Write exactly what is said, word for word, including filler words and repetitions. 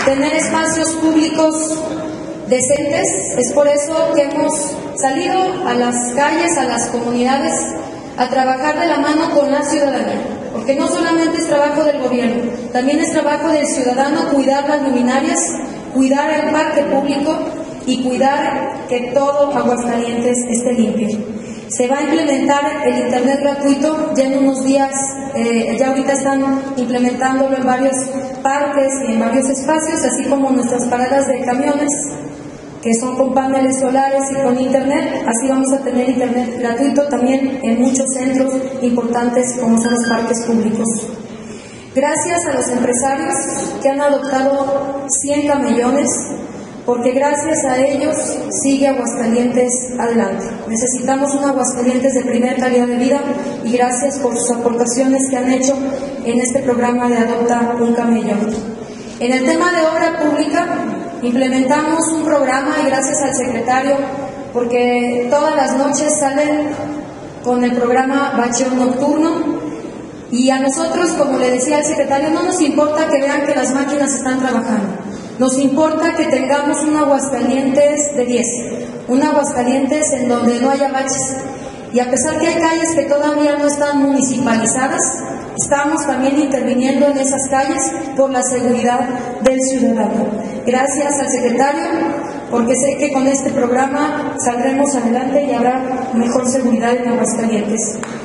tener espacios públicos decentes. Es por eso que hemos salido a las calles, a las comunidades, a trabajar de la mano con la ciudadanía, porque no solamente es trabajo del gobierno, también es trabajo del ciudadano cuidar las luminarias, cuidar el parque público y cuidar que todo Aguascalientes esté limpio. Se va a implementar el internet gratuito ya en unos días, eh, ya ahorita están implementándolo en varios parques y en varios espacios, así como nuestras paradas de camiones, que son con paneles solares y con internet. Así vamos a tener internet gratuito también en muchos centros importantes como son los parques públicos. Gracias a los empresarios que han adoptado cien camellones, porque gracias a ellos sigue Aguascalientes adelante. Necesitamos un Aguascalientes de primera calidad de vida y gracias por sus aportaciones que han hecho en este programa de Adopta un Camellón. En el tema de obra pública, implementamos un programa y gracias al secretario, porque todas las noches salen con el programa Bacheo Nocturno, y a nosotros, como le decía el secretario, no nos importa que vean que las máquinas están trabajando, nos importa que tengamos un Aguascalientes de diez, un Aguascalientes en donde no haya baches, y a pesar que hay calles que todavía no están municipalizadas, estamos también interviniendo en esas calles por la seguridad del ciudadano. Gracias al secretario, porque sé que con este programa saldremos adelante y habrá mejor seguridad en Aguascalientes.